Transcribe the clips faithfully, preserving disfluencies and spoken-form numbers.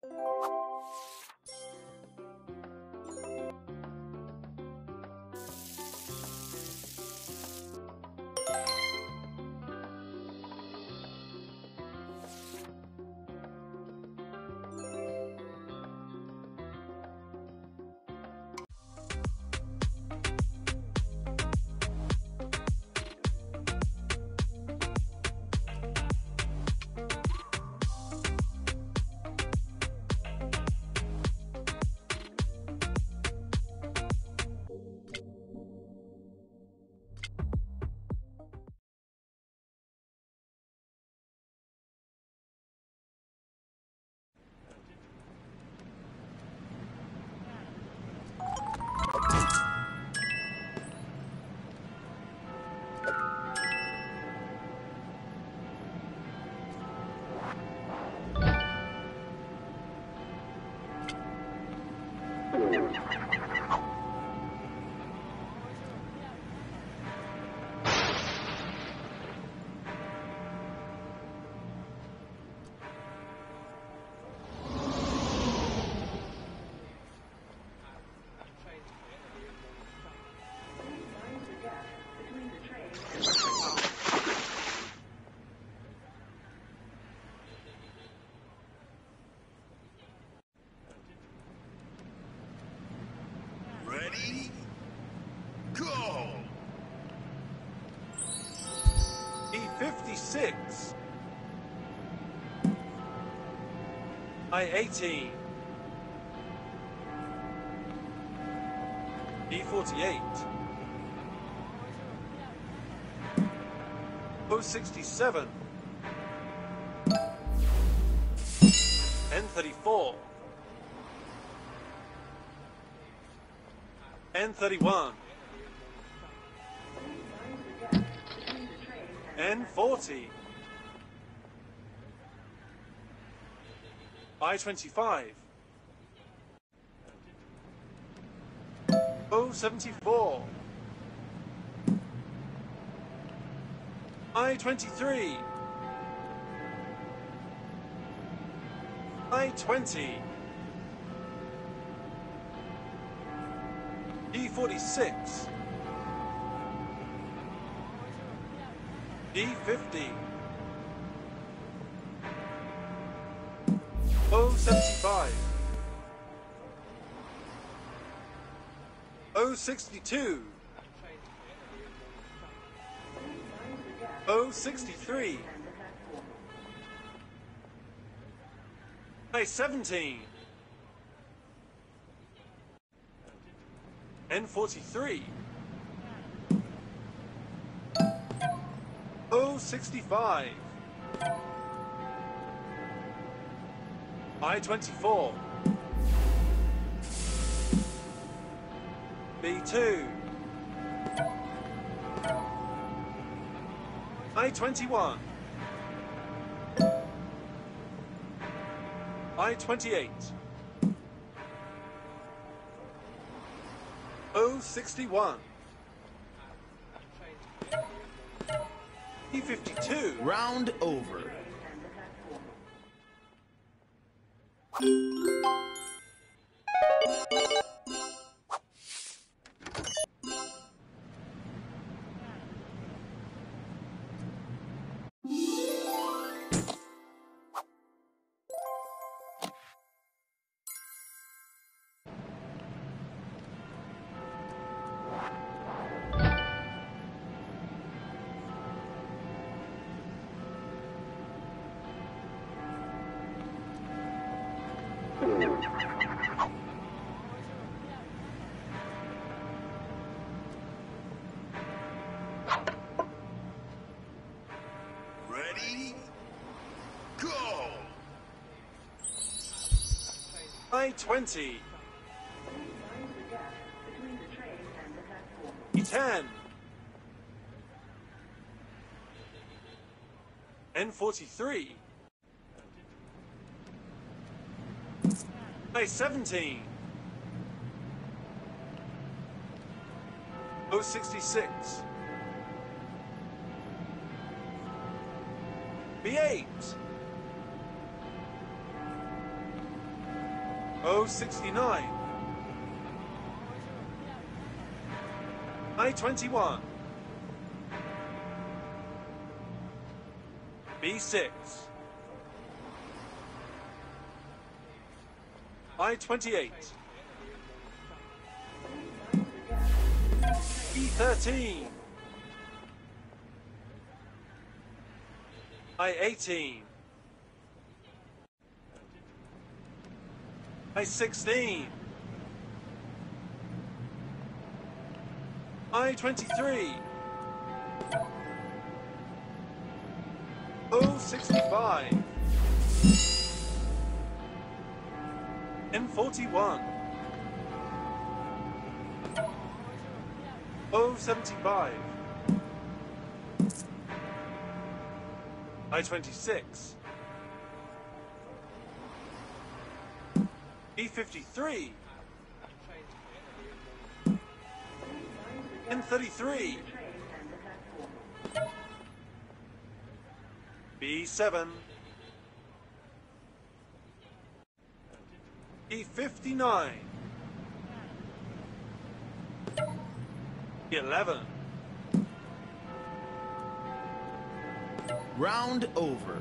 Ready? Go! E fifty-six. I eighteen. E forty-eight. O sixty-seven. N thirty-four. N thirty-one. N forty. I twenty-five. O seventy-four. I twenty-three. I twenty. E forty-six. E fifty. O seventy-five. O sixty-two. O sixty-three. I seventeen. N forty-three. O sixty-five. I twenty-four. B two. I twenty-one. I twenty-eight. O sixty-one. E fifty-two. Round over. Ready? Go! I twenty. E ten. N forty-three. I seventeen. O sixty-six. B eight. O sixty-nine. I twenty-one. B six. I twenty-eight. B thirteen. I eighteen. I sixteen. I twenty-three. O sixty-five. N forty-one. O seventy-five. I twenty-six. B fifty-three. N thirty-three. B seven. B fifty-nine. B eleven. Round over.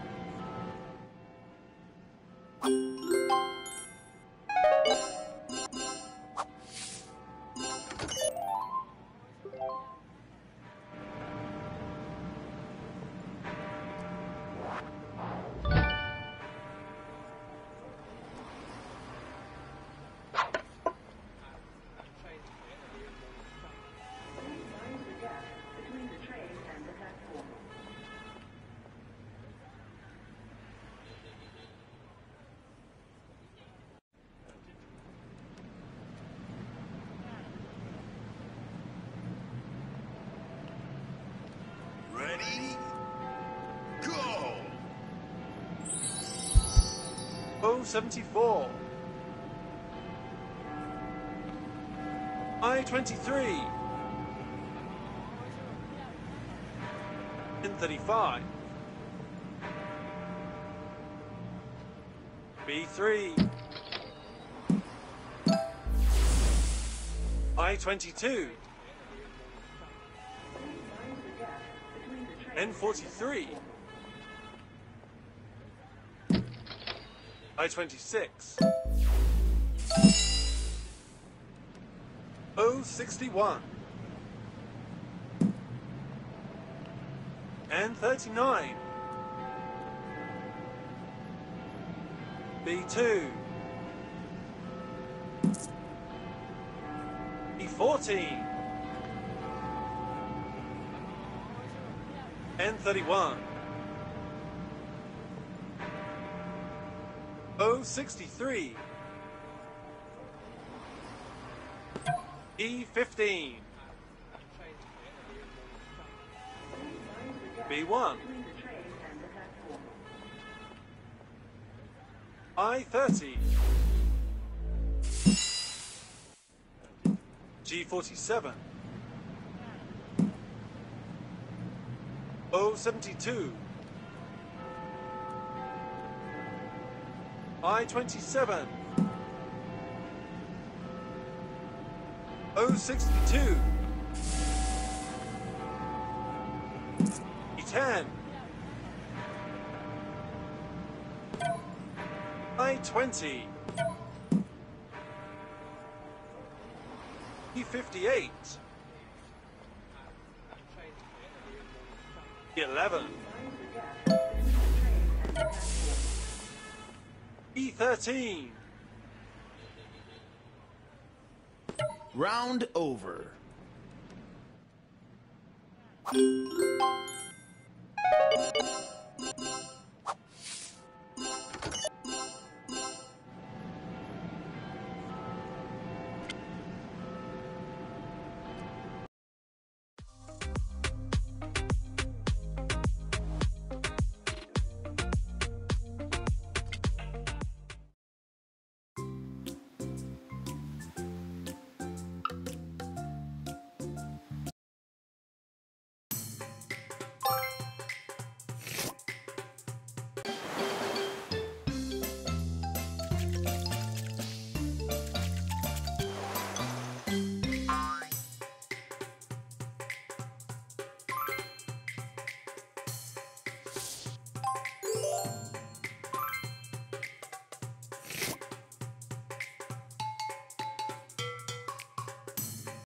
Ready? Go! O seventy-four. I twenty-three. N thirty-five. B three. I twenty-two. N forty-three. I twenty-six. O sixty-one. N thirty-nine. B two. B fourteen. N thirty-one. O sixty-three. E fifteen. B one. I thirty. G forty-seven. O seventy-two. I twenty-seven. O sixty-two. E ten. I twenty. E fifty-eight. E eleven. E thirteen. Round over.